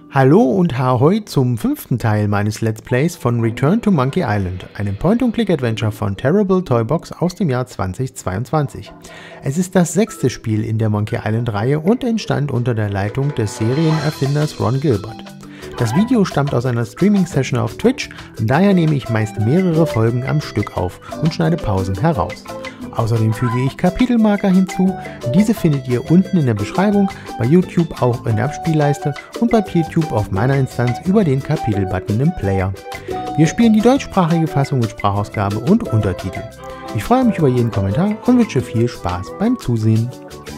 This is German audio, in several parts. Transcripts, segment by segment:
Hallo und Ahoi zum 5. Teil meines Let's Plays von Return to Monkey Island, einem Point-and-Click-Adventure von Terrible Toybox aus dem Jahr 2022. Es ist das 6. Spiel in der Monkey Island-Reihe und entstand unter der Leitung des Serienerfinders Ron Gilbert. Das Video stammt aus einer Streaming-Session auf Twitch, und daher nehme ich meist mehrere Folgen am Stück auf und schneide Pausen heraus. Außerdem füge ich Kapitelmarker hinzu, diese findet ihr unten in der Beschreibung, bei YouTube auch in der Abspielleiste und bei PeerTube auf meiner Instanz über den Kapitel-Button im Player. Wir spielen die deutschsprachige Fassung mit Sprachausgabe und Untertitel. Ich freue mich über jeden Kommentar und wünsche viel Spaß beim Zusehen.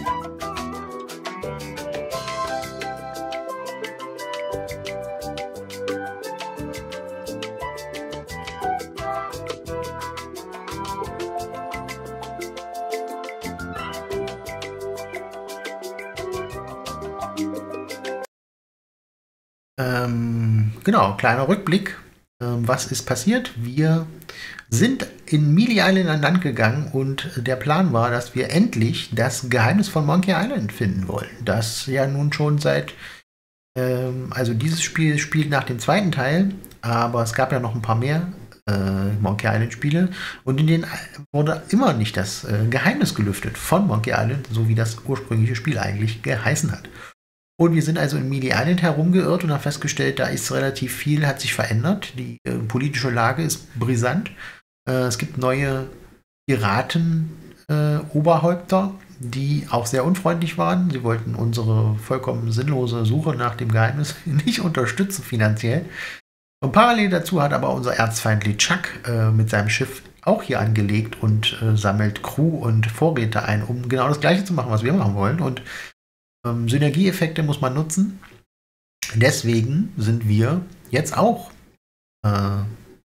Genau, kleiner Rückblick. Was ist passiert? Wir sind in Mealy Island an Land gegangen und der Plan war, dass wir endlich das Geheimnis von Monkey Island finden wollen. Das ja nun schon seit, also dieses Spiel spielt nach dem 2. Teil, aber es gab ja noch ein paar mehr Monkey Island Spiele und in denen wurde immer nicht das Geheimnis gelüftet von Monkey Island, so wie das ursprüngliche Spiel eigentlich geheißen hat. Und wir sind also in Mealy Island herumgeirrt und haben festgestellt, da ist relativ viel, hat sich verändert. Die politische Lage ist brisant. Es gibt neue Piraten-Oberhäupter, die auch sehr unfreundlich waren. Sie wollten unsere vollkommen sinnlose Suche nach dem Geheimnis nicht unterstützen finanziell. Und parallel dazu hat aber unser Erzfeind LeChuck mit seinem Schiff auch hier angelegt und sammelt Crew und Vorräte ein, um genau das Gleiche zu machen, was wir machen wollen. Und Synergieeffekte muss man nutzen. Deswegen sind wir jetzt auch, haben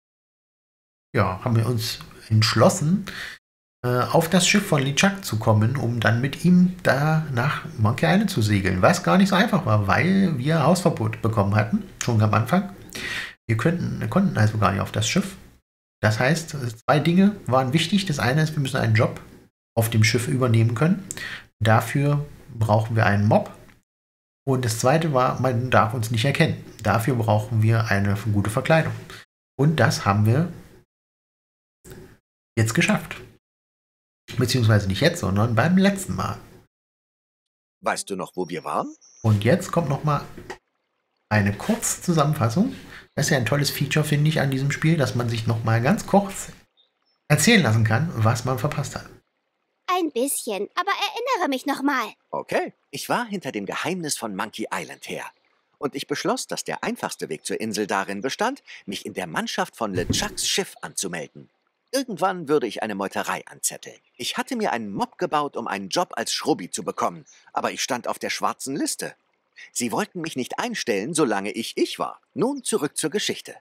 wir uns entschlossen, auf das Schiff von LeChuck zu kommen, um dann mit ihm da nach Monkey Island zu segeln. Was gar nicht so einfach war, weil wir Hausverbot bekommen hatten, schon am Anfang. Wir konnten also gar nicht auf das Schiff. Das heißt, 2 Dinge waren wichtig. Das eine ist, wir müssen einen Job auf dem Schiff übernehmen können. Dafür brauchen wir einen Mob. Und das zweite war, man darf uns nicht erkennen. Dafür brauchen wir eine gute Verkleidung. Und das haben wir jetzt geschafft. Beziehungsweise nicht jetzt, sondern beim letzten Mal. Weißt du noch, wo wir waren? Und jetzt kommt noch mal eine Kurzzusammenfassung. Das ist ja ein tolles Feature, finde ich, an diesem Spiel, dass man sich noch mal ganz kurz erzählen lassen kann, was man verpasst hat. Ein bisschen, aber erinnere mich noch mal. Okay, ich war hinter dem Geheimnis von Monkey Island her. Und ich beschloss, dass der einfachste Weg zur Insel darin bestand, mich in der Mannschaft von LeChucks Schiff anzumelden. Irgendwann würde ich eine Meuterei anzetteln. Ich hatte mir einen Mob gebaut, um einen Job als Schrubbi zu bekommen, aber ich stand auf der schwarzen Liste. Sie wollten mich nicht einstellen, solange ich war. Nun zurück zur Geschichte.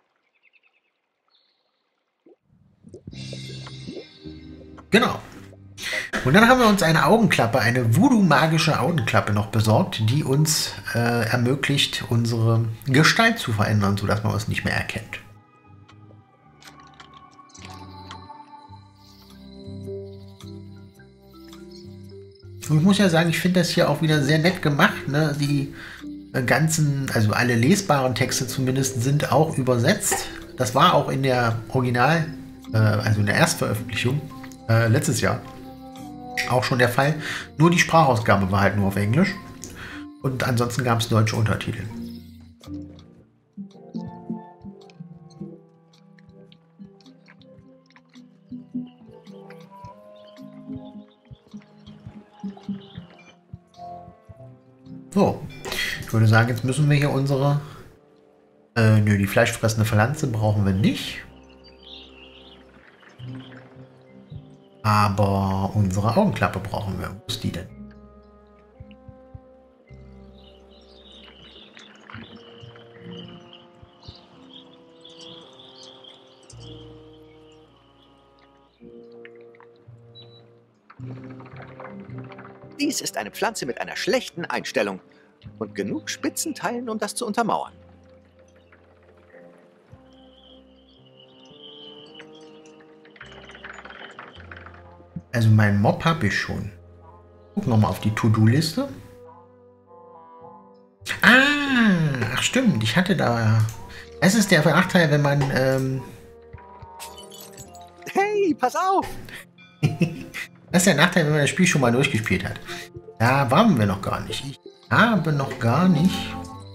Genau. Und dann haben wir uns eine Augenklappe, eine Voodoo-magische Augenklappe noch besorgt, die uns ermöglicht, unsere Gestalt zu verändern, sodass man uns nicht mehr erkennt. Und ich muss ja sagen, ich finde das hier auch wieder sehr nett gemacht. Ne? Die ganzen, also alle lesbaren Texte zumindest, sind auch übersetzt. Das war auch in der Original, also in der Erstveröffentlichung letztes Jahr auch schon der Fall. Nur die Sprachausgabe war halt nur auf Englisch. Und ansonsten gab es deutsche Untertitel. So, ich würde sagen, jetzt müssen wir hier unsere... die fleischfressende Pflanze brauchen wir nicht. Aber unsere Augenklappe brauchen wir. Wo ist die denn? Dies ist eine Pflanze mit einer schlechten Einstellung und genug Spitzenteilen, um das zu untermauern. Also meinen Mob habe ich schon. Guck nochmal auf die To-Do-Liste. stimmt. Ich hatte da... Es ist der Nachteil, wenn man... Hey, pass auf! Das ist der Nachteil, wenn man das Spiel schon mal durchgespielt hat. Da waren wir noch gar nicht. Ich habe noch gar nicht...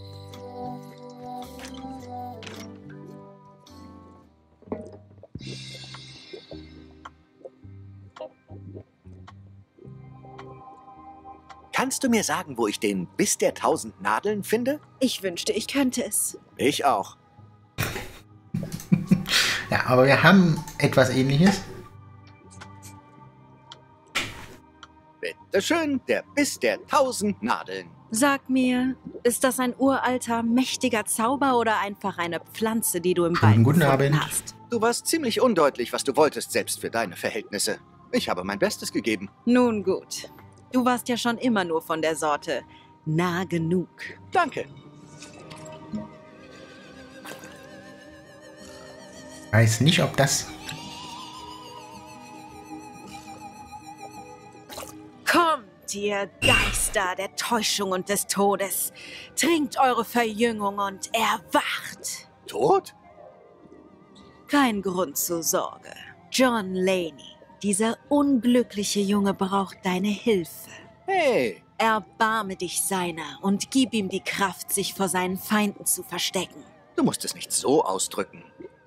Kannst du mir sagen, wo ich den Biss der 1000 Nadeln finde? Ich wünschte, ich könnte es. Ich auch. Ja, aber wir haben etwas Ähnliches. Bitteschön, der Biss der 1000 Nadeln. Sag mir, ist das ein uralter, mächtiger Zauber oder einfach eine Pflanze, die du im Schönen Wald guten gefunden Abend. hast? Du warst ziemlich undeutlich, was du wolltest, selbst für deine Verhältnisse. Ich habe mein Bestes gegeben. Nun gut. Du warst ja schon immer nur von der Sorte nah genug. Danke. Weiß nicht, ob das... Kommt, ihr Geister der Täuschung und des Todes. Trinkt eure Verjüngung und erwacht. Tot? Kein Grund zur Sorge. John Laney, dieser unglückliche Junge, braucht deine Hilfe. Hey, Erbarme dich seiner und gib ihm die Kraft, sich vor seinen Feinden zu verstecken. du musst es nicht so ausdrücken.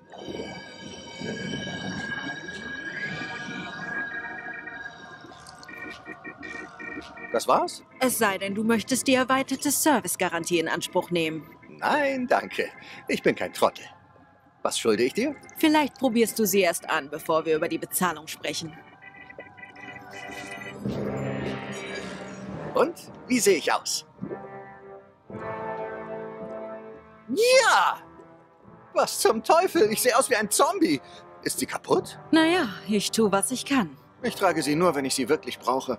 Das war's? Es sei denn, du möchtest die erweiterte Servicegarantie in Anspruch nehmen. Nein, danke. Ich bin kein Trottel. Was schulde ich dir? Vielleicht probierst du sie erst an, bevor wir über die Bezahlung sprechen. Und wie sehe ich aus? Ja! Was zum Teufel? Ich sehe aus wie ein Zombie. Ist sie kaputt? Naja, ich tue, was ich kann. Ich trage sie nur, wenn ich sie wirklich brauche.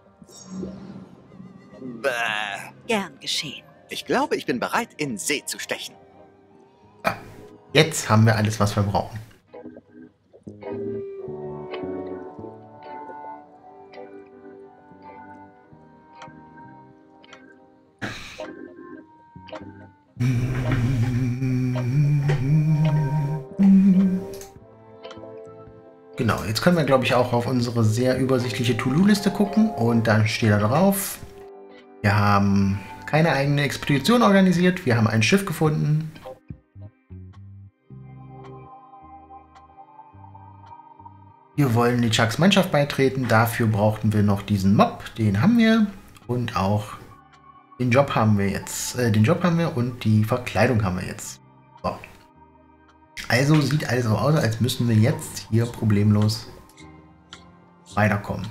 Bäh. Gern geschehen. Ich glaube, ich bin bereit, in See zu stechen. Jetzt haben wir alles, was wir brauchen. Genau, jetzt können wir, glaube ich, auch auf unsere sehr übersichtliche To-Do-Liste gucken. Und dann steht da drauf, wir haben keine eigene Expedition organisiert, wir haben ein Schiff gefunden. Wir wollen die Chucks Mannschaft beitreten, dafür brauchten wir noch diesen Mob, den haben wir. Und auch den Job haben wir jetzt. Und die Verkleidung haben wir jetzt. So. Also sieht alles so aus, als müssen wir jetzt hier problemlos weiterkommen.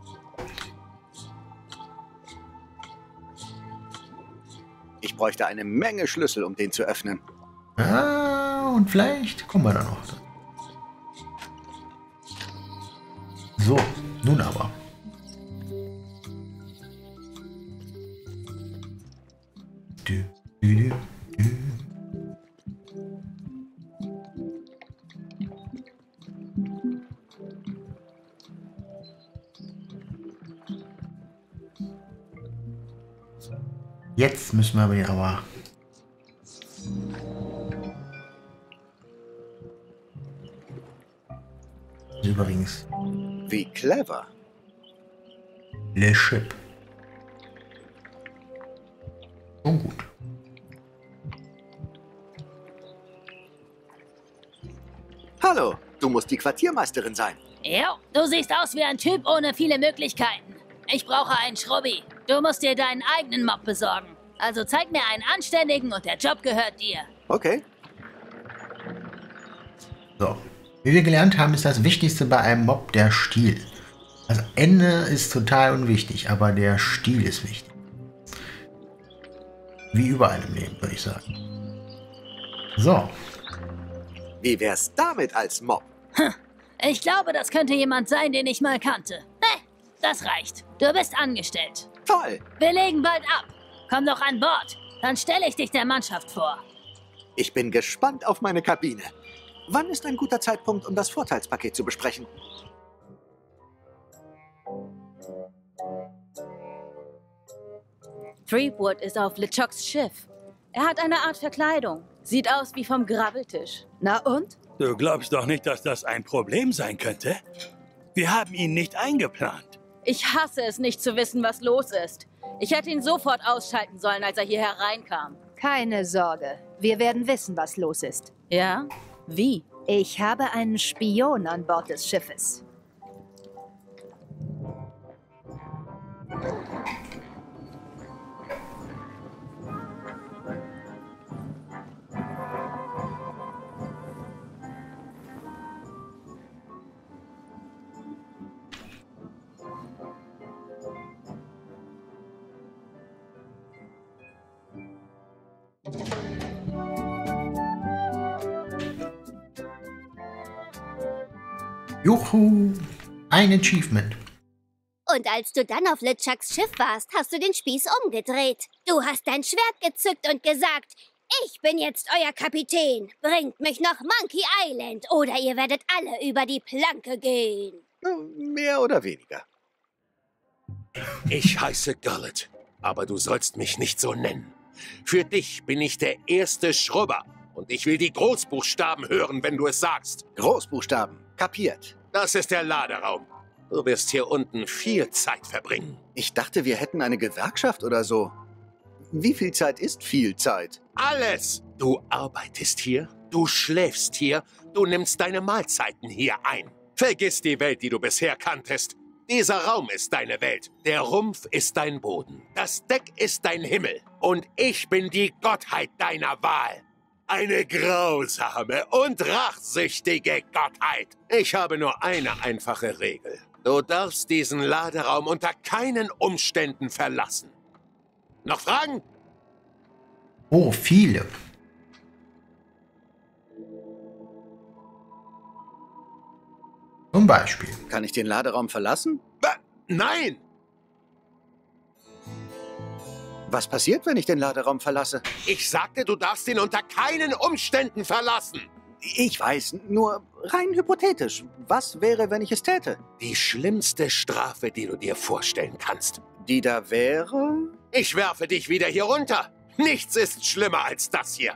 Ich bräuchte eine Menge Schlüssel, um den zu öffnen. Ah, und vielleicht kommen wir da noch. So, nun aber. Du, du, du, du. Jetzt müssen wir aber übrigens Wie clever. Le Ship. Schon gut. Hallo, du musst die Quartiermeisterin sein. Jo, du siehst aus wie ein Typ ohne viele Möglichkeiten. Ich brauche einen Schrubbi. Du musst dir deinen eigenen Mob besorgen. Also zeig mir einen anständigen und der Job gehört dir. Okay. So. Wie wir gelernt haben, ist das Wichtigste bei einem Mob der Stil. Das Ende ist total unwichtig, aber der Stil ist wichtig. Wie überall im Leben, würde ich sagen. So. Wie wär's damit als Mob? Ich glaube, das könnte jemand sein, den ich mal kannte. Das reicht. Du bist angestellt. Toll. Wir legen bald ab. Komm doch an Bord. Dann stelle ich dich der Mannschaft vor. Ich bin gespannt auf meine Kabine. Wann ist ein guter Zeitpunkt, um das Vorteilspaket zu besprechen? Threepwood ist auf LeChucks Schiff. Er hat eine Art Verkleidung. Sieht aus wie vom Grabbeltisch. Na und? Du glaubst doch nicht, dass das ein Problem sein könnte? Wir haben ihn nicht eingeplant. Ich hasse es, nicht zu wissen, was los ist. Ich hätte ihn sofort ausschalten sollen, als er hier hereinkam. Keine Sorge. Wir werden wissen, was los ist. Ja? Wie? Ich habe einen Spion an Bord des Schiffes. Juhu, ein Achievement. Und als du dann auf LeChucks Schiff warst, hast du den Spieß umgedreht. Du hast dein Schwert gezückt und gesagt, ich bin jetzt euer Kapitän. Bringt mich nach Monkey Island oder ihr werdet alle über die Planke gehen. Mehr oder weniger. Ich heiße Gullet, aber du sollst mich nicht so nennen. Für dich bin ich der erste Schrubber. Und ich will die Großbuchstaben hören, wenn du es sagst. Großbuchstaben. Kapiert. Das ist der Laderaum. Du wirst hier unten viel Zeit verbringen. Ich dachte, wir hätten eine Gewerkschaft oder so. Wie viel Zeit ist viel Zeit? Alles! Du arbeitest hier, du schläfst hier, du nimmst deine Mahlzeiten hier ein. Vergiss die Welt, die du bisher kanntest. Dieser Raum ist deine Welt, der Rumpf ist dein Boden, das Deck ist dein Himmel und ich bin die Gottheit deiner Wahl. Eine grausame und rachsüchtige Gottheit. Ich habe nur eine einfache Regel. Du darfst diesen Laderaum unter keinen Umständen verlassen. Noch Fragen? Oh, viele. Zum Beispiel. Kann ich den Laderaum verlassen? Nein! Was passiert, wenn ich den Laderaum verlasse? Ich sagte, du darfst ihn unter keinen Umständen verlassen. Ich weiß, nur rein hypothetisch. Was wäre, wenn ich es täte? Die schlimmste Strafe, die du dir vorstellen kannst. Die da wäre? Ich werfe dich wieder hier runter. Nichts ist schlimmer als das hier.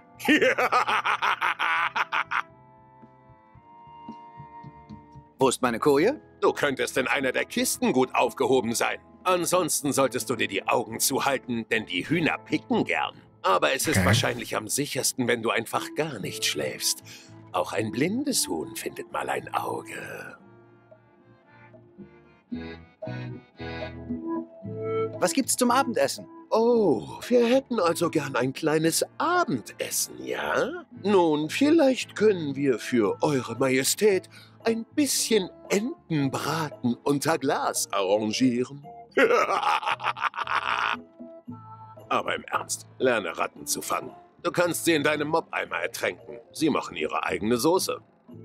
Wo ist meine Koje? Du könntest in einer der Kisten gut aufgehoben sein. Ansonsten solltest du dir die Augen zuhalten, denn die Hühner picken gern. Aber es ist wahrscheinlich am sichersten, wenn du einfach gar nicht schläfst. Auch ein blindes Huhn findet mal ein Auge. Was gibt's zum Abendessen? Oh, wir hätten also gern ein kleines Abendessen, ja? Nun, vielleicht können wir für Eure Majestät ein bisschen Entenbraten unter Glas arrangieren. Aber im Ernst, lerne Ratten zu fangen. Du kannst sie in deinem Mobeimer ertränken. Sie machen ihre eigene Soße.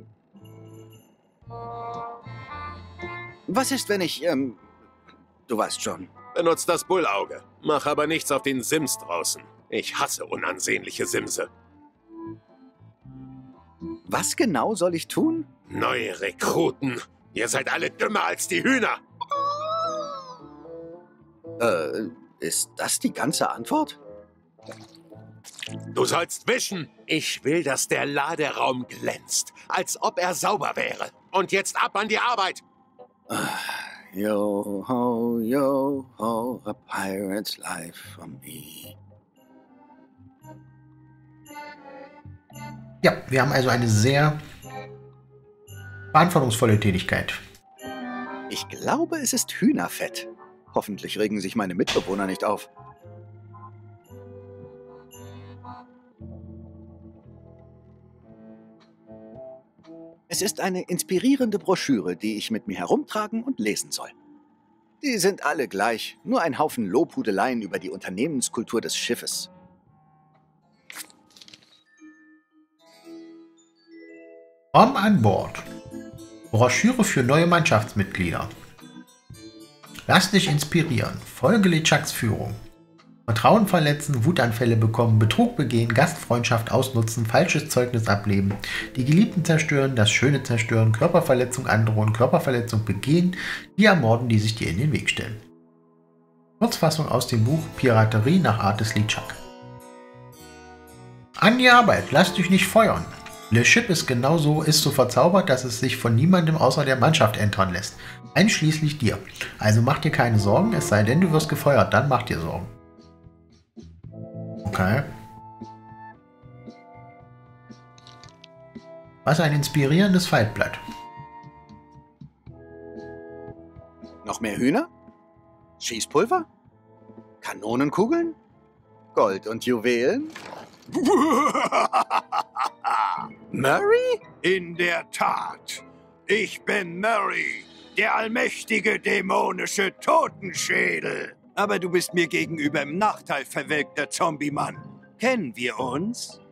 Was ist, wenn ich, du weißt schon. Benutzt das Bullauge. Mach aber nichts auf den Sims draußen. Ich hasse unansehnliche Simse. Was genau soll ich tun? Neue Rekruten. Ihr seid alle dümmer als die Hühner. Ist das die ganze Antwort? Du sollst wischen. Ich will, dass der Laderaum glänzt, als ob er sauber wäre. Und jetzt ab an die Arbeit. Yo ho, a pirate's life for me. Ja, wir haben also eine sehr verantwortungsvolle Tätigkeit. Ich glaube, es ist Hühnerfett. Hoffentlich regen sich meine Mitbewohner nicht auf. Es ist eine inspirierende Broschüre, die ich mit mir herumtragen und lesen soll. Die sind alle gleich, nur ein Haufen Lobhudeleien über die Unternehmenskultur des Schiffes. Rom an Bord. Broschüre für neue Mannschaftsmitglieder. Lass dich inspirieren. Folge LeChucks Führung. Vertrauen verletzen, Wutanfälle bekommen, Betrug begehen, Gastfreundschaft ausnutzen, falsches Zeugnis ablegen, die Geliebten zerstören, das Schöne zerstören, Körperverletzung androhen, Körperverletzung begehen, die ermorden, die sich dir in den Weg stellen. Kurzfassung aus dem Buch Piraterie nach Art des LeChuck. An die Arbeit, lass dich nicht feuern. Le Ship ist so verzaubert, dass es sich von niemandem außer der Mannschaft entern lässt. Einschließlich dir. Also mach dir keine Sorgen, es sei denn, du wirst gefeuert, dann mach dir Sorgen. Okay. Was ein inspirierendes Faltblatt. Noch mehr Hühner? Schießpulver? Kanonenkugeln? Gold und Juwelen? Murray? In der Tat. Ich bin Murray, der allmächtige dämonische Totenschädel. Aber du bist mir gegenüber im Nachteil, verwelkter Zombie-Mann. Kennen wir uns?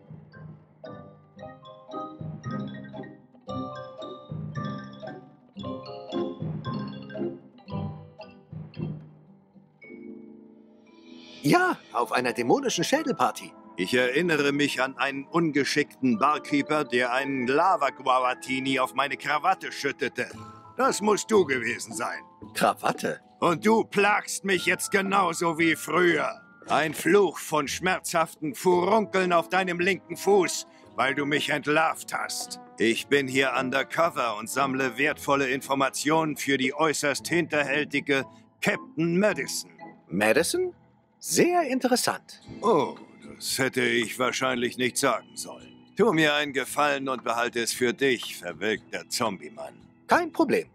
Ja, auf einer dämonischen Schädelparty. Ich erinnere mich an einen ungeschickten Barkeeper, der einen Lava-Guavatini auf meine Krawatte schüttete. Das musst du gewesen sein. Krawatte? Und du plagst mich jetzt genauso wie früher. Ein Fluch von schmerzhaften Furunkeln auf deinem linken Fuß, weil du mich entlarvt hast. Ich bin hier undercover und sammle wertvolle Informationen für die äußerst hinterhältige Captain Madison. Madison? Sehr interessant. Oh, das hätte ich wahrscheinlich nicht sagen sollen. Tu mir einen Gefallen und behalte es für dich, verwelkter Zombie-Mann. Kein Problem.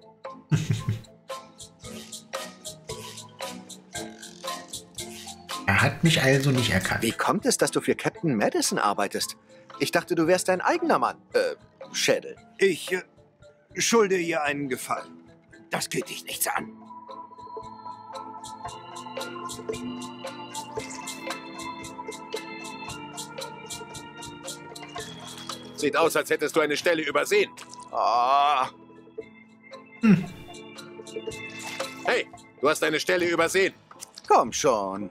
Er hat mich also nicht erkannt. Wie kommt es, dass du für Captain Madison arbeitest? Ich dachte, du wärst dein eigener Mann. Schädel. Ich schulde ihr einen Gefallen. Das geht dich nichts an. Sieht aus, als hättest du eine Stelle übersehen. Ah. Hey, du hast eine Stelle übersehen. Komm schon.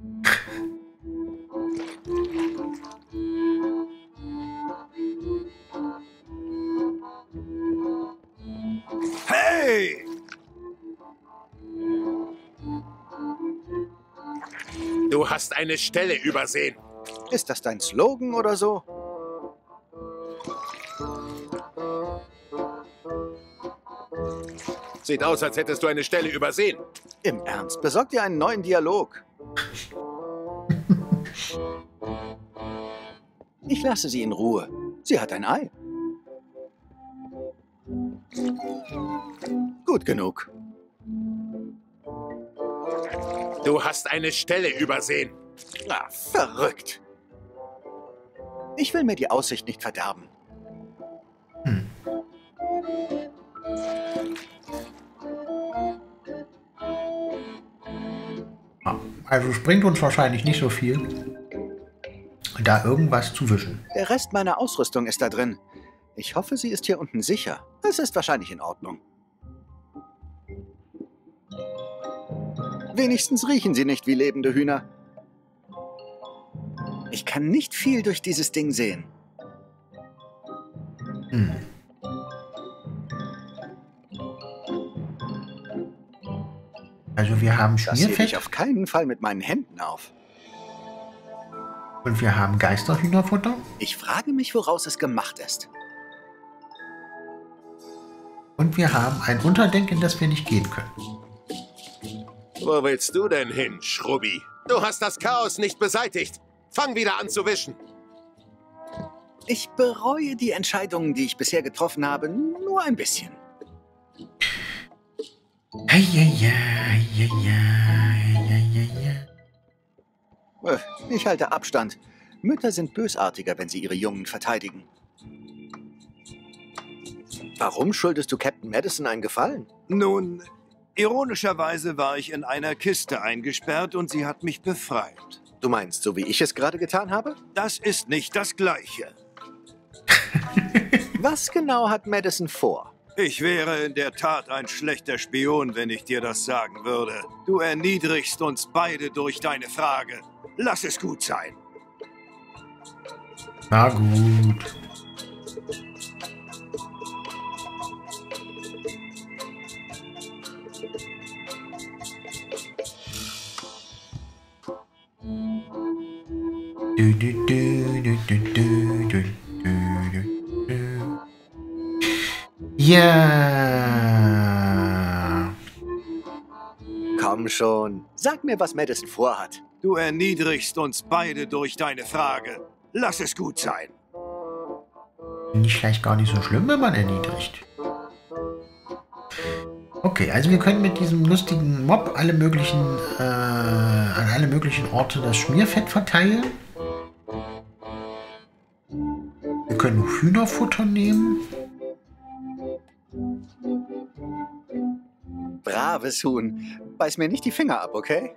Hey! Du hast eine Stelle übersehen. Ist das dein Slogan oder so? Sieht aus, als hättest du eine Stelle übersehen. Im Ernst, besorg dir einen neuen Dialog. Ich lasse sie in Ruhe. Sie hat ein Ei. Gut genug. Du hast eine Stelle übersehen. Ah, verrückt. Ich will mir die Aussicht nicht verderben. Also es bringt uns wahrscheinlich nicht so viel, da irgendwas zu wischen. Der Rest meiner Ausrüstung ist da drin. Ich hoffe, sie ist hier unten sicher. Es ist wahrscheinlich in Ordnung. Wenigstens riechen sie nicht wie lebende Hühner. Ich kann nicht viel durch dieses Ding sehen. Also wir haben Das hebe Schmierfett ich auf keinen Fall mit meinen Händen auf. und wir haben Geisterhühnerfutter. Ich frage mich, woraus es gemacht ist. Und wir haben ein Unterdeck, in das wir nicht gehen können. Wo willst du denn hin, Schrubbi? Du hast das Chaos nicht beseitigt. Fang wieder an zu wischen. Ich bereue die Entscheidungen, die ich bisher getroffen habe, nur ein bisschen. Ich halte Abstand. Mütter sind bösartiger, wenn sie ihre Jungen verteidigen. Warum schuldest du Captain Madison einen Gefallen? Nun, ironischerweise war ich in einer Kiste eingesperrt und sie hat mich befreit. Du meinst, so wie ich es gerade getan habe? Das ist nicht das Gleiche. Was genau hat Madison vor? Ich wäre in der Tat ein schlechter Spion, wenn ich dir das sagen würde. Du erniedrigst uns beide durch deine Frage. Lass es gut sein. Na gut. Ja. Komm schon, sag mir, was Madison vorhat. Du erniedrigst uns beide durch deine Frage. Lass es gut sein. Finde ich vielleicht gar nicht so schlimm, wenn man erniedrigt. Okay, also wir können mit diesem lustigen Mob an alle möglichen Orte das Schmierfett verteilen. Wir können Hühnerfutter nehmen. Braves Huhn. Beiß mir nicht die Finger ab, okay?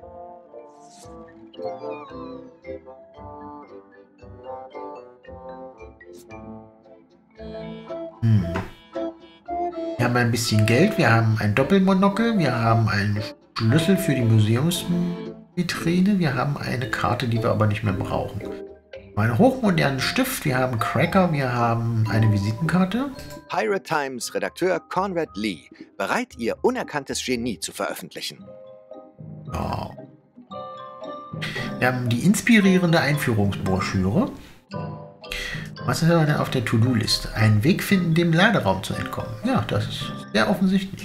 Wir haben ein bisschen Geld, wir haben ein Doppelmonokel, wir haben einen Schlüssel für die Museumsvitrine, wir haben eine Karte, die wir aber nicht mehr brauchen. Einen hochmodernen Stift, wir haben Cracker, wir haben eine Visitenkarte. Pirate Times Redakteur Conrad Lee, bereit, ihr unerkanntes Genie zu veröffentlichen. Ja. Wir haben die inspirierende Einführungsbroschüre. Was ist aber denn auf der To-Do-Liste? Einen Weg finden, dem Laderaum zu entkommen. Ja, das ist sehr offensichtlich.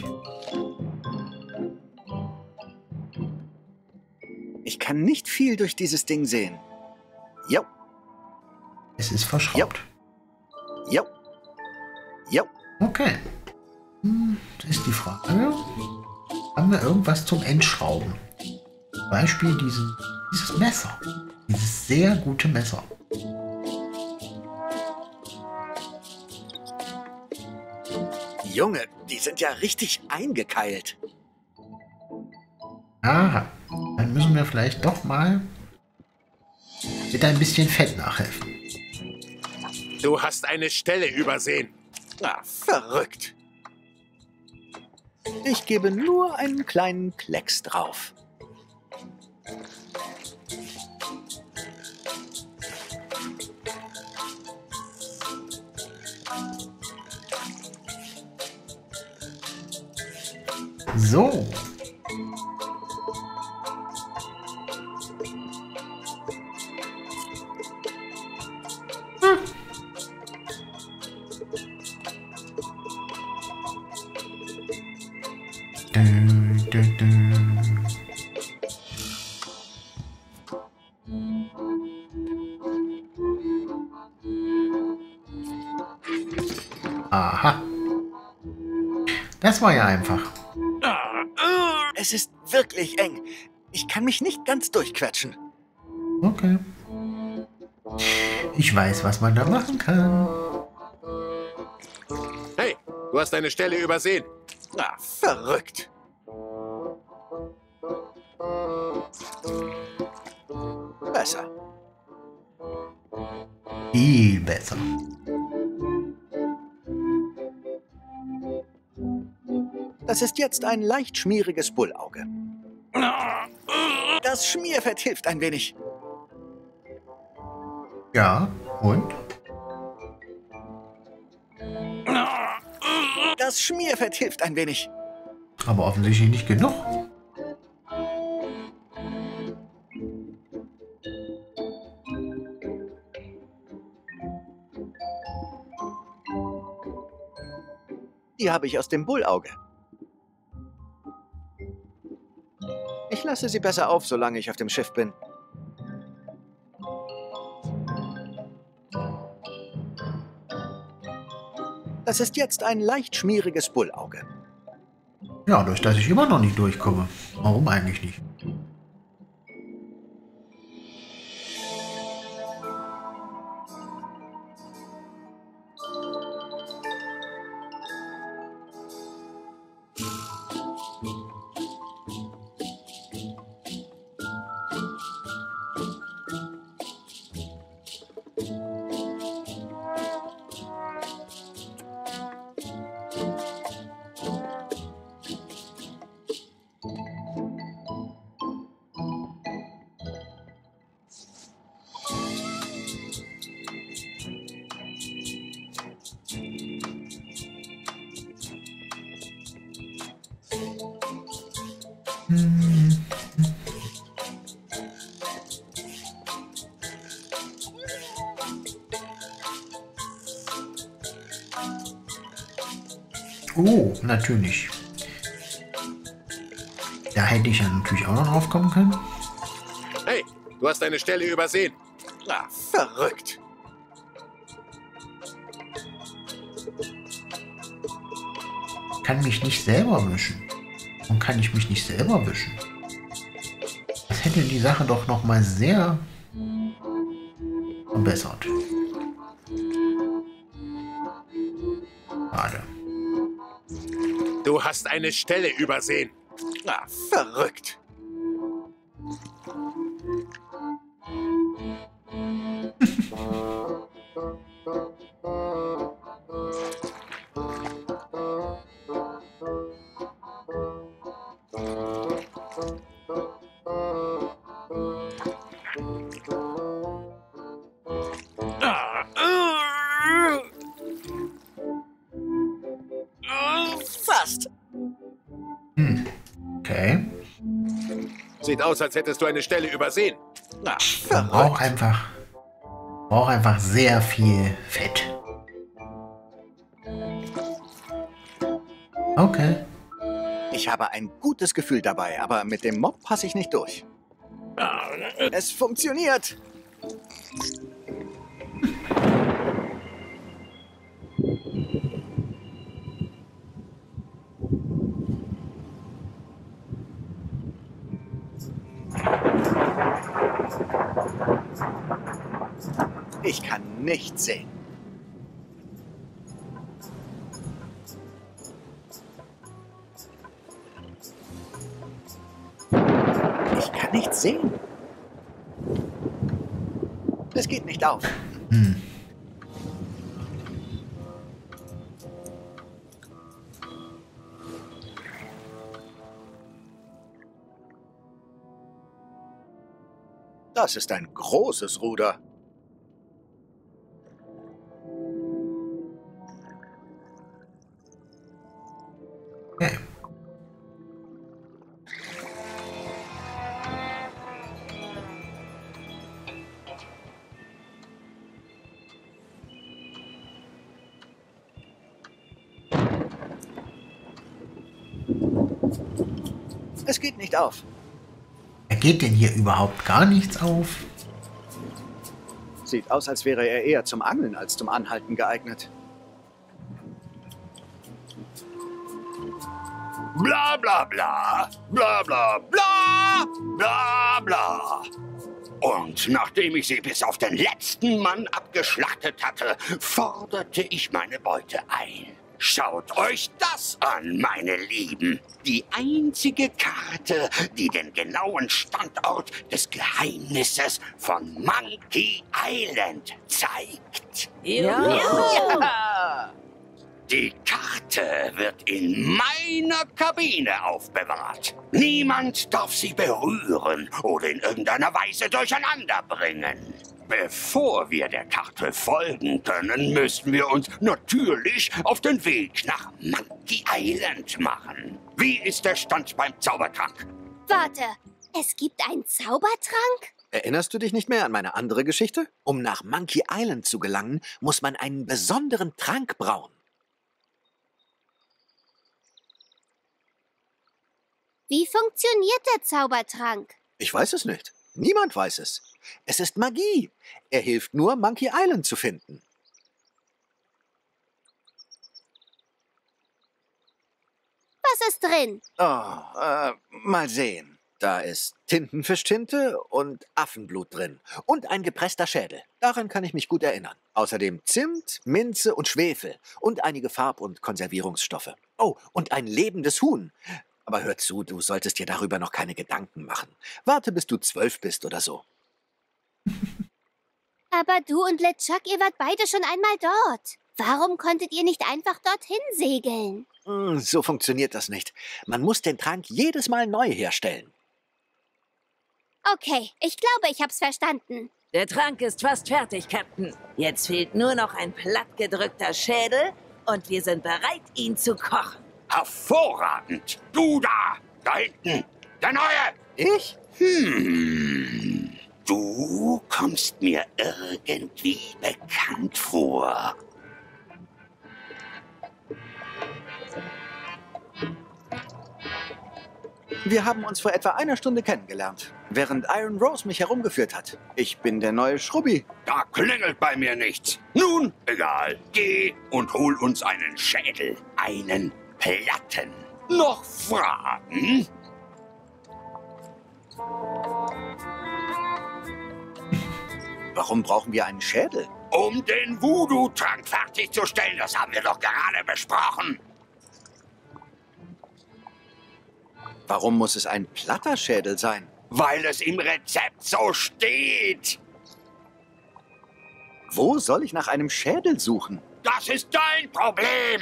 Ich kann nicht viel durch dieses Ding sehen. Jo. Es ist verschraubt. Jo. Jo. Okay. Das ist die Frage. Haben wir irgendwas zum Entschrauben? Zum Beispiel dieses Messer. Dieses sehr gute Messer. Junge, die sind ja richtig eingekeilt. Aha. Dann müssen wir vielleicht doch mal mit ein bisschen Fett nachhelfen. Du hast eine Stelle übersehen. Ah, verrückt. Ich gebe nur einen kleinen Klecks drauf. So. Aha. Das war ja einfach. Es ist wirklich eng. Ich kann mich nicht ganz durchquetschen. Okay. Ich weiß, was man da machen kann. Hey, du hast eine Stelle übersehen. Ah, verrückt. Besser. Viel besser. Das ist jetzt ein leicht schmieriges Bullauge. Das Schmierfett hilft ein wenig. Ja, und? Das Schmierfett hilft ein wenig. Aber offensichtlich nicht genug. Die habe ich aus dem Bullauge. Ich lasse sie besser auf, solange ich auf dem Schiff bin. Das ist jetzt ein leicht schmieriges Bullauge. Ja, durch das ich immer noch nicht durchkomme. Warum eigentlich nicht? Oh, natürlich. Da hätte ich ja natürlich auch noch drauf kommen können. Hey, du hast eine Stelle übersehen. Na, verrückt. Kann mich nicht selber wischen. Und kann ich mich nicht selber wischen? Das hätte die Sache doch noch mal sehr verbessert. Schade. Du hast eine Stelle übersehen. Na, verrückt. Fast. Okay. Sieht aus, als hättest du eine Stelle übersehen. Na, Man verrückt. braucht einfach sehr viel Fett. Okay. Ich habe ein gutes Gefühl dabei, aber mit dem Mob passe ich nicht durch. Es funktioniert. Ich kann nichts sehen. Ich kann nichts sehen. Es geht nicht auf. Das ist ein großes Ruder. Okay. Es geht nicht auf. Geht denn hier überhaupt gar nichts auf? Sieht aus, als wäre er eher zum Angeln als zum Anhalten geeignet. Bla bla bla, bla bla bla, bla bla. Und nachdem ich sie bis auf den letzten Mann abgeschlachtet hatte, forderte ich meine Beute ein. Schaut euch das an, meine Lieben. Die einzige Karte, die den genauen Standort des Geheimnisses von Monkey Island zeigt. Ja! Die Karte wird in meiner Kabine aufbewahrt. Niemand darf sie berühren oder in irgendeiner Weise durcheinander bringen. Bevor wir der Karte folgen können, müssen wir uns natürlich auf den Weg nach Monkey Island machen. Wie ist der Stand beim Zaubertrank? Warte, es gibt einen Zaubertrank? Erinnerst du dich nicht mehr an meine andere Geschichte? Um nach Monkey Island zu gelangen, muss man einen besonderen Trank brauen. Wie funktioniert der Zaubertrank? Ich weiß es nicht. Niemand weiß es. Es ist Magie. Er hilft nur, Monkey Island zu finden. Was ist drin? Mal sehen. Da ist Tintenfischtinte und Affenblut drin. Und ein gepresster Schädel. Daran kann ich mich gut erinnern. Außerdem Zimt, Minze und Schwefel. Und einige Farb- und Konservierungsstoffe. Oh, und ein lebendes Huhn. Aber hör zu, du solltest dir darüber noch keine Gedanken machen. Warte, bis du 12 bist oder so. Aber du und LeChuck, ihr wart beide schon einmal dort. Warum konntet ihr nicht einfach dorthin segeln? So funktioniert das nicht. Man muss den Trank jedes Mal neu herstellen. Okay, ich glaube, ich hab's verstanden. Der Trank ist fast fertig, Captain. Jetzt fehlt nur noch ein plattgedrückter Schädel und wir sind bereit, ihn zu kochen. Hervorragend! Du da hinten, der Neue! Ich? Du kommst mir irgendwie bekannt vor. Wir haben uns vor etwa einer Stunde kennengelernt, während Iron Rose mich herumgeführt hat. Ich bin der neue Schrubbi. Da klingelt bei mir nichts. Nun, egal. Geh und hol uns einen Schädel. Einen Platten. Noch Fragen? Warum brauchen wir einen Schädel? Um den Voodoo-Trank fertigzustellen. Das haben wir doch gerade besprochen. Warum muss es ein platter Schädel sein? Weil es im Rezept so steht. Wo soll ich nach einem Schädel suchen? Das ist dein Problem.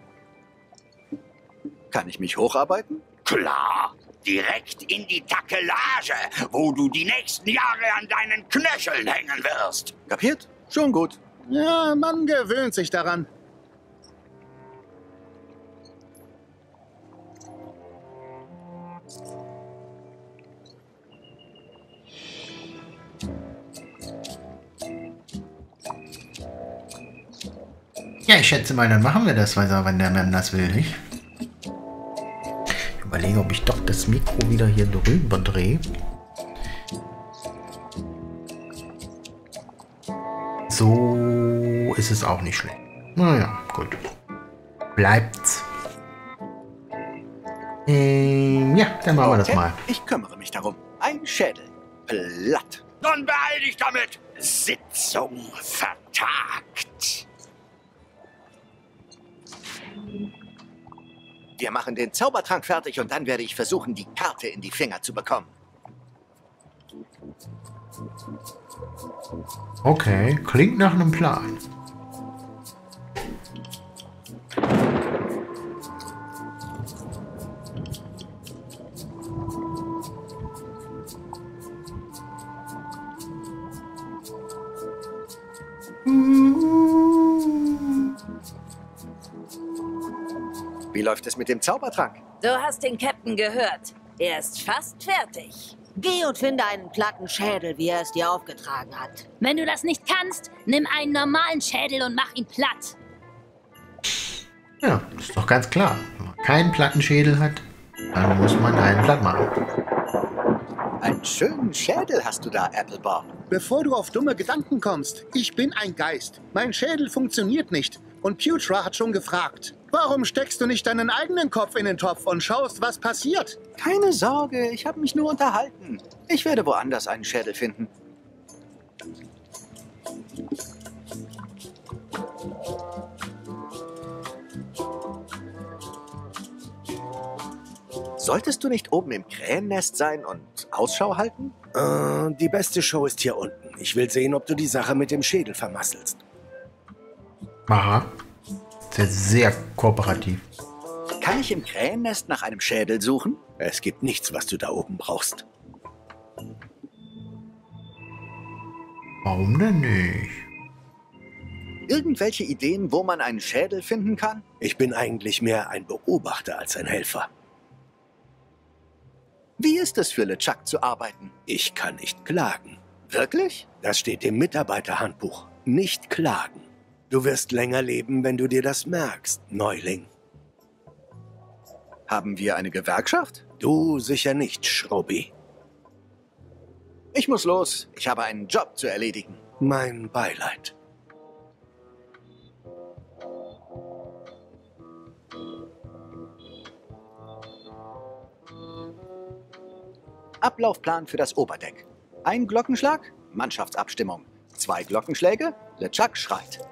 Kann ich mich hocharbeiten? Klar. Direkt in die Takelage, wo du die nächsten Jahre an deinen Knöcheln hängen wirst. Kapiert? Schon gut. Ja, man gewöhnt sich daran. Ja, ich schätze mal, dann machen wir das, wenn der Mann das will, nicht? Ich überlege, ob ich doch das Mikro wieder hier drüber drehe. So ist es auch nicht schlecht. Naja, gut. Bleibt's. Ja, dann machen wir das mal. Ich kümmere mich darum. Ein Schädel. Platt. Dann beeil dich damit. Sitzung vertagt. Wir machen den Zaubertrank fertig und dann werde ich versuchen, die Karte in die Finger zu bekommen. Okay, klingt nach einem Plan. Wie läuft es mit dem Zaubertrank? Du hast den Captain gehört. Er ist fast fertig. Geh und finde einen platten Schädel, wie er es dir aufgetragen hat. Wenn du das nicht kannst, nimm einen normalen Schädel und mach ihn platt. Ja, ist doch ganz klar. Wenn man keinen Plattenschädel hat, dann muss man einen platt machen. Einen schönen Schädel hast du da, Applebob. Bevor du auf dumme Gedanken kommst, ich bin ein Geist. Mein Schädel funktioniert nicht. Und Putra hat schon gefragt. Warum steckst du nicht deinen eigenen Kopf in den Topf und schaust, was passiert? Keine Sorge, ich habe mich nur unterhalten. Ich werde woanders einen Schädel finden. Solltest du nicht oben im Krähennest sein und Ausschau halten? Die beste Show ist hier unten. Ich will sehen, ob du die Sache mit dem Schädel vermasselst. Aha. Sehr kooperativ. Kann ich im Krähennest nach einem Schädel suchen? Es gibt nichts, was du da oben brauchst. Warum denn nicht? Irgendwelche Ideen, wo man einen Schädel finden kann? Ich bin eigentlich mehr ein Beobachter als ein Helfer. Wie ist es für LeChuck zu arbeiten? Ich kann nicht klagen. Wirklich? Das steht im Mitarbeiterhandbuch. Nicht klagen. Du wirst länger leben, wenn du dir das merkst, Neuling. Haben wir eine Gewerkschaft? Du sicher nicht, Schrubbi. Ich muss los. Ich habe einen Job zu erledigen. Mein Beileid. Ablaufplan für das Oberdeck. Ein Glockenschlag, Mannschaftsabstimmung. 2 Glockenschläge, LeChuck schreit.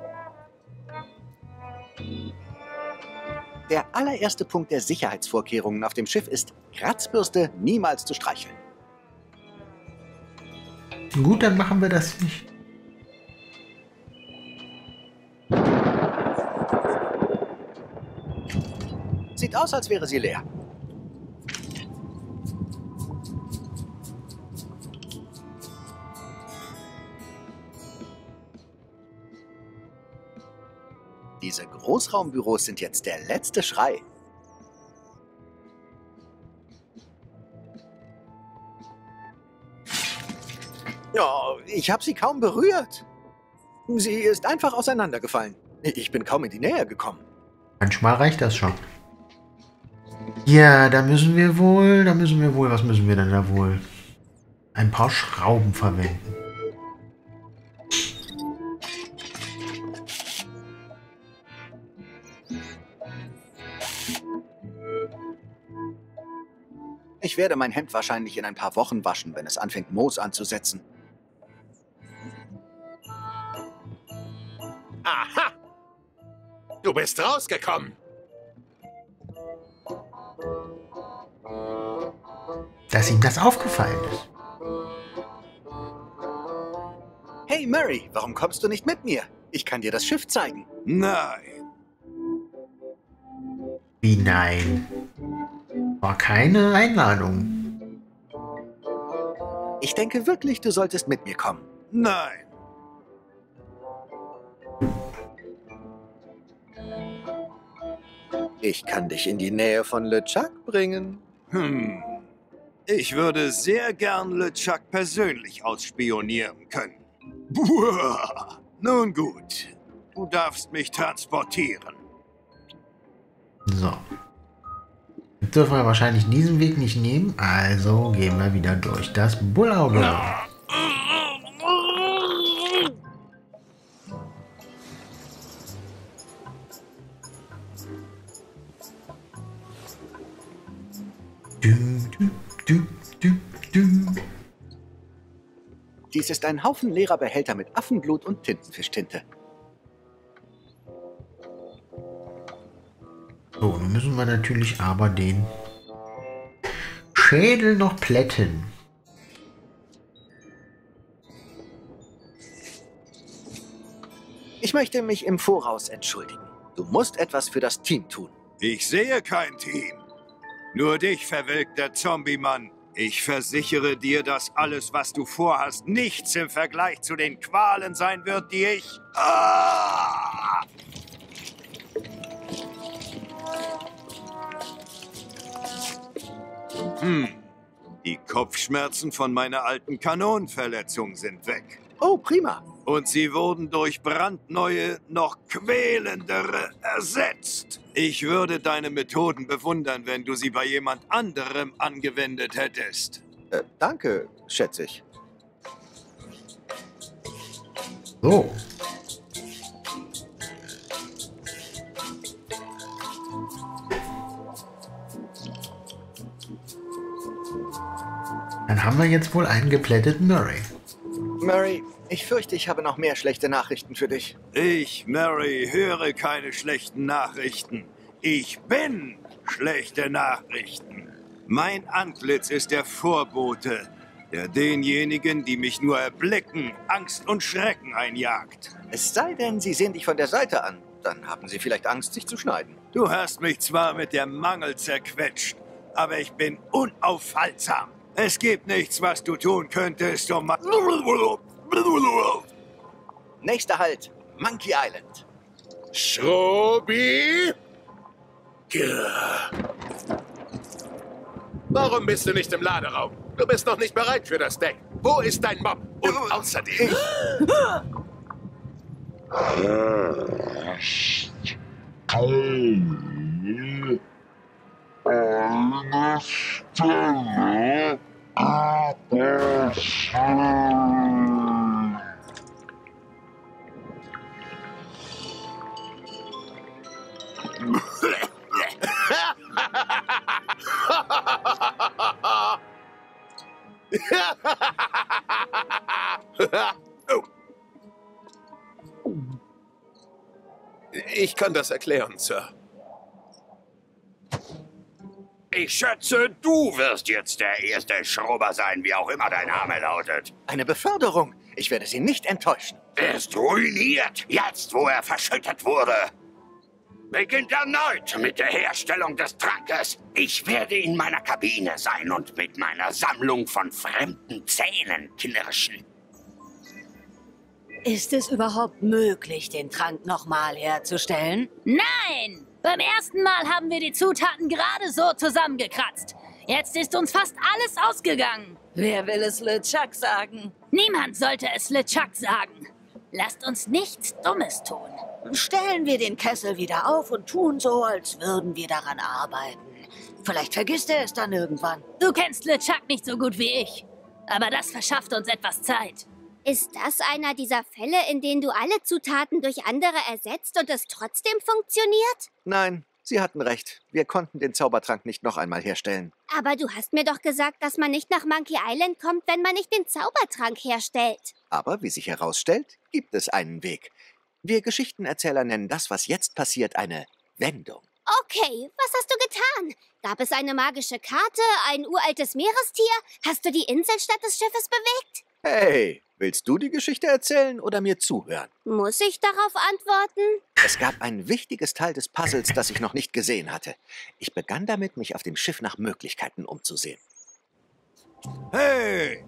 Der allererste Punkt der Sicherheitsvorkehrungen auf dem Schiff ist, Kratzbürste niemals zu streicheln. Gut, dann machen wir das nicht. Sieht aus, als wäre sie leer. Diese Großraumbüros sind jetzt der letzte Schrei. Ja, ich habe sie kaum berührt. Sie ist einfach auseinandergefallen. Ich bin kaum in die Nähe gekommen. Manchmal reicht das schon. Ja, was müssen wir denn da wohl? Ein paar Schrauben verwenden. Ich werde mein Hemd wahrscheinlich in ein paar Wochen waschen, wenn es anfängt, Moos anzusetzen. Aha! Du bist rausgekommen. Dass ihm das aufgefallen ist. Hey Murray, warum kommst du nicht mit mir? Ich kann dir das Schiff zeigen. Nein. Wie nein? War keine Einladung. Ich denke wirklich, du solltest mit mir kommen. Nein. Ich kann dich in die Nähe von LeChuck bringen. Ich würde sehr gern LeChuck persönlich ausspionieren können. Buah. Nun gut. Du darfst mich transportieren. So. Jetzt dürfen wir wahrscheinlich diesen Weg nicht nehmen, also gehen wir wieder durch das Bullauge. Dies ist ein Haufen leerer Behälter mit Affenblut und Tintenfischtinte. So, nun müssen wir natürlich aber den Schädel noch plätten. Ich möchte mich im Voraus entschuldigen. Du musst etwas für das Team tun. Ich sehe kein Team. Nur dich, verwelkter Zombie-Mann. Ich versichere dir, dass alles, was du vorhast, nichts im Vergleich zu den Qualen sein wird, die ich... Die Kopfschmerzen von meiner alten Kanonenverletzung sind weg. Oh, prima. Und sie wurden durch brandneue, noch quälendere ersetzt. Ich würde deine Methoden bewundern, wenn du sie bei jemand anderem angewendet hättest. Danke, schätze ich. So. Dann haben wir jetzt wohl einen geplätteten Murray. Murray, ich fürchte, ich habe noch mehr schlechte Nachrichten für dich. Ich, Murray, höre keine schlechten Nachrichten. Ich bin schlechte Nachrichten. Mein Antlitz ist der Vorbote, der denjenigen, die mich nur erblicken, Angst und Schrecken einjagt. Es sei denn, sie sehen dich von der Seite an. Dann haben sie vielleicht Angst, sich zu schneiden. Du hast mich zwar mit der Mangel zerquetscht, aber ich bin unaufhaltsam. Es gibt nichts, was du tun könntest, um... Nächster Halt, Monkey Island. Schrubbi? Warum bist du nicht im Laderaum? Du bist noch nicht bereit für das Deck. Wo ist dein Mob? Und außerdem... Ich kann das erklären, Sir. Ich schätze, du wirst jetzt der erste Schrubber sein, wie auch immer dein Name lautet. Eine Beförderung. Ich werde Sie nicht enttäuschen. Er ist ruiniert, jetzt wo er verschüttet wurde. Beginnt erneut mit der Herstellung des Trankes. Ich werde in meiner Kabine sein und mit meiner Sammlung von fremden Zähnen knirschen. Ist es überhaupt möglich, den Trank nochmal herzustellen? Nein! Beim ersten Mal haben wir die Zutaten gerade so zusammengekratzt. Jetzt ist uns fast alles ausgegangen. Wer will es LeChuck sagen? Niemand sollte es LeChuck sagen. Lasst uns nichts Dummes tun. Stellen wir den Kessel wieder auf und tun so, als würden wir daran arbeiten. Vielleicht vergisst er es dann irgendwann. Du kennst LeChuck nicht so gut wie ich. Aber das verschafft uns etwas Zeit. Ist das einer dieser Fälle, in denen du alle Zutaten durch andere ersetzt und es trotzdem funktioniert? Nein, Sie hatten recht. Wir konnten den Zaubertrank nicht noch einmal herstellen. Aber du hast mir doch gesagt, dass man nicht nach Monkey Island kommt, wenn man nicht den Zaubertrank herstellt. Aber wie sich herausstellt, gibt es einen Weg. Wir Geschichtenerzähler nennen das, was jetzt passiert, eine Wendung. Okay, was hast du getan? Gab es eine magische Karte, ein uraltes Meerestier? Hast du die Insel statt des Schiffes bewegt? Hey, willst du die Geschichte erzählen oder mir zuhören? Muss ich darauf antworten? Es gab ein wichtiges Teil des Puzzles, das ich noch nicht gesehen hatte. Ich begann damit, mich auf dem Schiff nach Möglichkeiten umzusehen. Hey!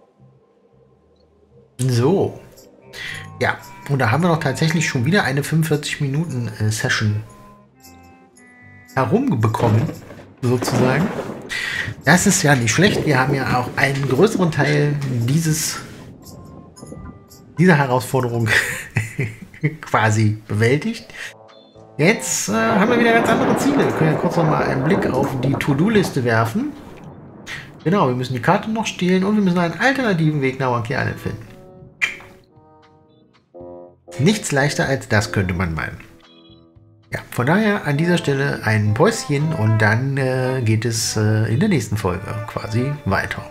So. Ja, und da haben wir noch tatsächlich schon wieder eine 45-Minuten-Session herumbekommen, sozusagen. Das ist ja nicht schlecht. Wir haben ja auch einen größeren Teil dieser Herausforderung quasi bewältigt. Jetzt haben wir wieder ganz andere Ziele. Wir können ja kurz noch mal einen Blick auf die To-Do-Liste werfen. Genau, wir müssen die Karte noch stehlen und wir müssen einen alternativen Weg nach Monkey Island finden. Nichts leichter als das, könnte man meinen. Ja, von daher an dieser Stelle ein Päuschen und dann geht es in der nächsten Folge quasi weiter.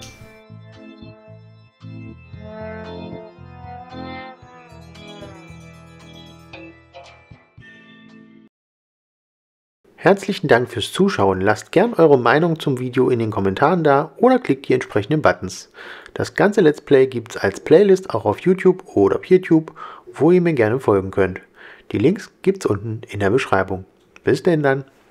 Herzlichen Dank fürs Zuschauen. Lasst gern eure Meinung zum Video in den Kommentaren da oder klickt die entsprechenden Buttons. Das ganze Let's Play gibt es als Playlist auch auf YouTube oder PeerTube, wo ihr mir gerne folgen könnt. Die Links gibt's unten in der Beschreibung. Bis denn dann.